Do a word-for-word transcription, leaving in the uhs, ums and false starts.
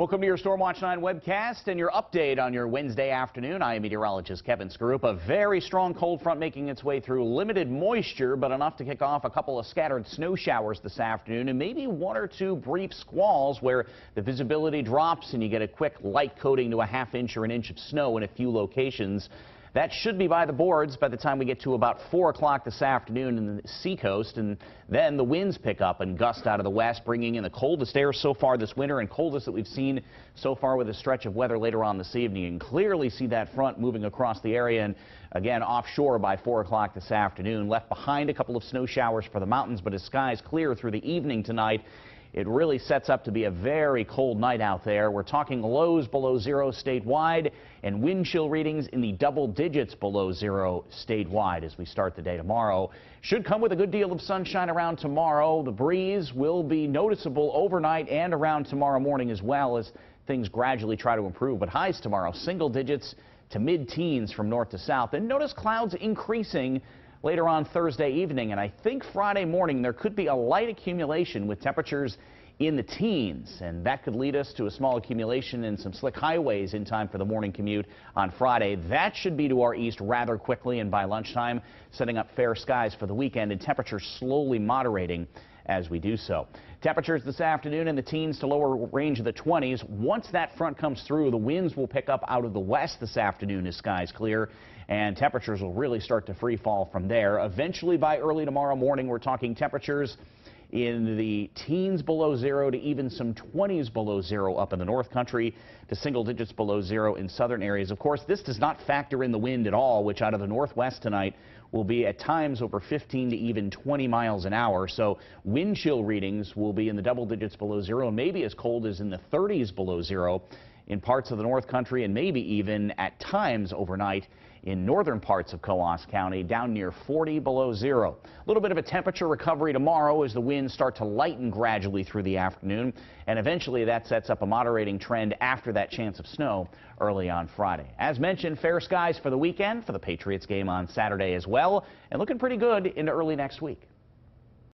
Welcome to your Storm Watch nine webcast and your update on your Wednesday afternoon. I am meteorologist Kevin Skarup. A very strong cold front making its way through. Limited moisture, but enough to kick off a couple of scattered snow showers this afternoon and maybe one or two brief squalls where the visibility drops and you get a quick light coating to a half inch or an inch of snow in a few locations. That should be by the boards by the time we get to about four o'clock this afternoon in the seacoast, and then the winds pick up and gust out of the west, bringing in the coldest air so far this winter and coldest that we've seen so far with a stretch of weather later on this evening. You can clearly see that front moving across the area and again offshore by four o'clock this afternoon. Left behind a couple of snow showers for the mountains, but as skies clear through the evening tonight, it really sets up to be a very cold night out there. We're talking lows below zero statewide and wind chill readings in the double digits below zero statewide as we start the day tomorrow. Should come with a good deal of sunshine around tomorrow. The breeze will be noticeable overnight and around tomorrow morning as well as things gradually try to improve. But highs tomorrow, single digits to mid-teens from north to south. And notice clouds increasing later on Thursday evening, and I think Friday morning there could be a light accumulation with temperatures in the teens, and that could lead us to a small accumulation in some slick highways in time for the morning commute on Friday. That should be to our east rather quickly, and by lunchtime setting up fair skies for the weekend and temperatures slowly moderating as we do so. Temperatures this afternoon in the teens to lower range of the twenties. Once that front comes through, the winds will pick up out of the west this afternoon as skies clear, and temperatures will really start to free fall from there. Eventually by early tomorrow morning, we're talking temperatures in the teens below zero to even some twenties below zero up in the north country to single digits below zero in southern areas. Of course, this does not factor in the wind at all, which out of the northwest tonight will be at times over fifteen to even twenty miles an hour. So wind chill readings will be in the double digits below zero and maybe as cold as in the thirties below zero in parts of the north country and maybe even at times overnight in northern parts of Coos County down near forty below zero. A little bit of a temperature recovery tomorrow as the winds start to lighten gradually through the afternoon, and eventually that sets up a moderating trend after that chance of snow early on Friday. As mentioned, fair skies for the weekend for the Patriots game on Saturday as well, and looking pretty good into early next week.